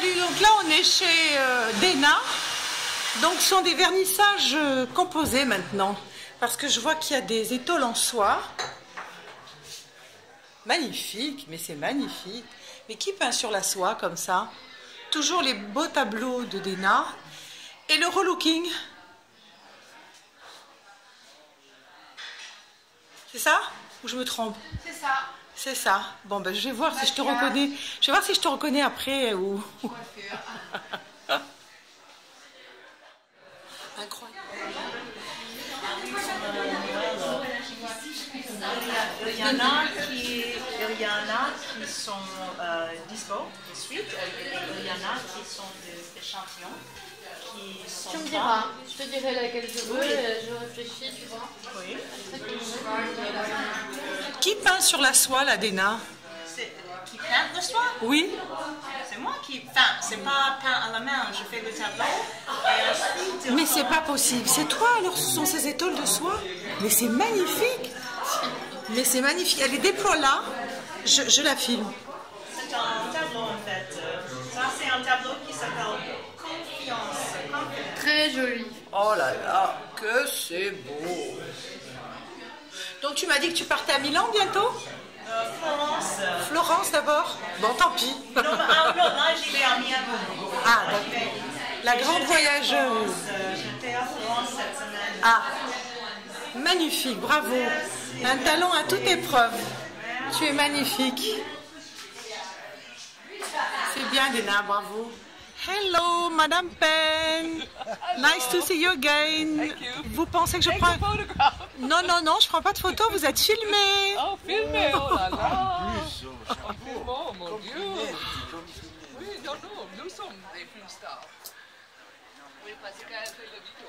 Salut, donc là on est chez Dana. Donc ce sont des vernissages composés maintenant. Parce que je vois qu'il y a des étoiles en soie. Magnifique, mais c'est magnifique. Mais qui peint sur la soie comme ça? Toujours les beaux tableaux de Dana. Et le relooking. C'est ça? Ou je me trompe? C'est ça. C'est ça. Bon, ben, je vais voir si je te reconnais. Je vais voir si je te reconnais après ou. Incroyable. Il y en a qui sont dispo de suite, il y en a qui sont des échantillons. Tu me diras, je te dirai laquelle je veux, je réfléchis, tu vois. Oui. Qui peint sur la soie, la Dana? Qui peint le soie? Oui. C'est moi qui peins, c'est pas peint à la main, je fais le tableau. Et ensuite, Mais c'est pas possible. C'est toi alors, ce sont ces étoiles de soie? Mais c'est magnifique. Mais c'est magnifique. Elle les déploie là. Je la filme. c'est un tableau en fait. Ça c'est un tableau qui s'appelle Confiance. Très joli. Oh là là, que c'est beau. Donc tu m'as dit que tu partais à Milan bientôt? Florence. Florence d'abord? Bon, tant pis. Non, là j'y vais à Miami. Ah, d'accord. La grande voyageuse. J'étais à Florence cette semaine. Ah, magnifique, bravo. Un talent à toute épreuve. Tu es magnifique. C'est bien, Dana, bravo. Hello, Madame Pen. Nice to see you again. Vous pensez que je prends... Non, non, non, je prends pas de photos, vous êtes filmé. Oh, filmé, oh là là. Oh mon Dieu. Oui, non, non, nous sommes des films stars. Oui, parce qu'elle fait le vidéo.